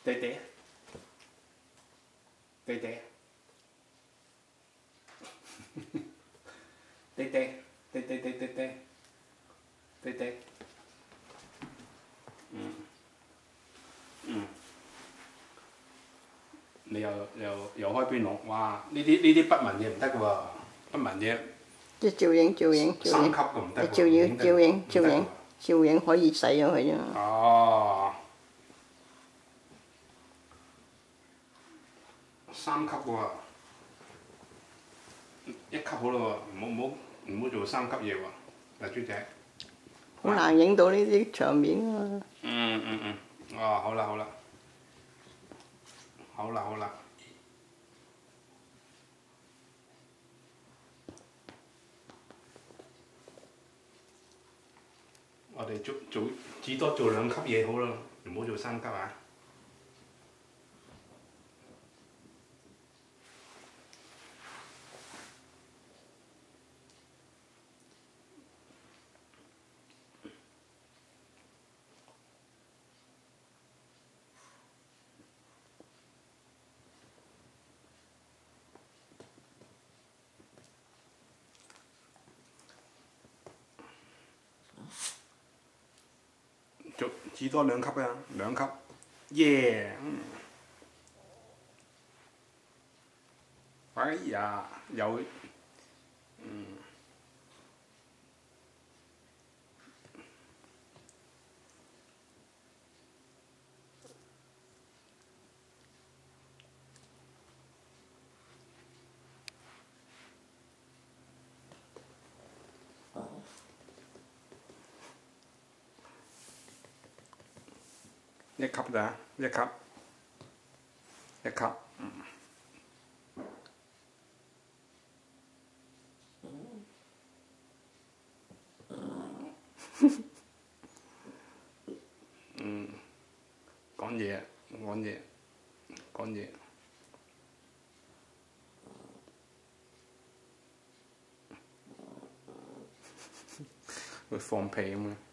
對對，對對，對對，對對對對對，對對，你又開邊爐，哇！呢啲不聞嘢唔得嘅喎，不聞嘢。 即係照影照影照影， 三級嘅唔得喎。 照影照影照影照影可以洗咗佢啫嘛。 哦。三級喎，一級好啦喎，唔好做三級嘢喎，嗱豬仔。 好難影到呢啲場面啊！ 哦，好啦好啦，好啦好啦。我哋至多做2級嘢好啦，唔好做3級啊！至多2級啊，2級，耶！哎呀，有1級咋？1級，1級，講嘢，講嘢，講嘢。會放屁咁啊！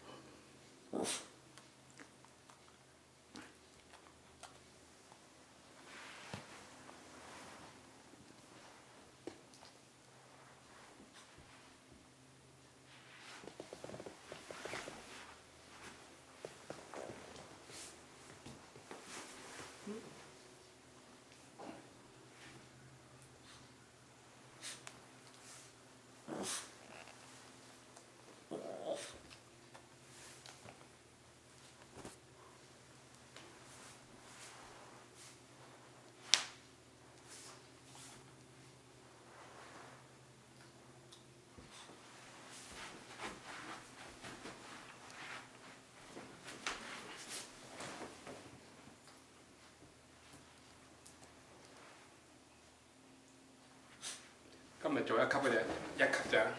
今日做1級嘅啫，1級咋？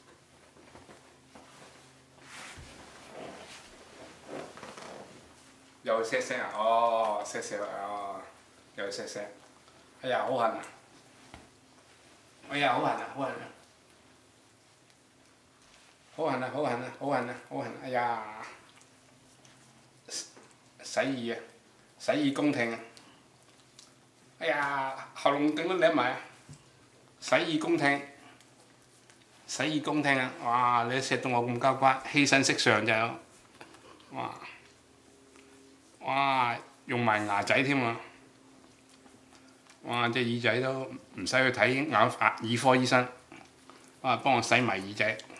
又錫錫啊！哦，錫錫哦，又錫錫。哎呀，好痕啊！哎呀，好痕啊！好痕啊！好痕啊！好痕啊！好痕啊！好痕！哎呀，洗耳啊！洗耳恭聽啊！哎呀，喉嚨頂都舐埋啊！洗耳恭聽，洗耳恭聽啊！哇！你錫到我咁交關，犧牲色相就有，哇！哇！用埋牙仔添啊！哇！隻耳仔都唔使去睇耳科醫生，哇！幫我洗埋耳仔。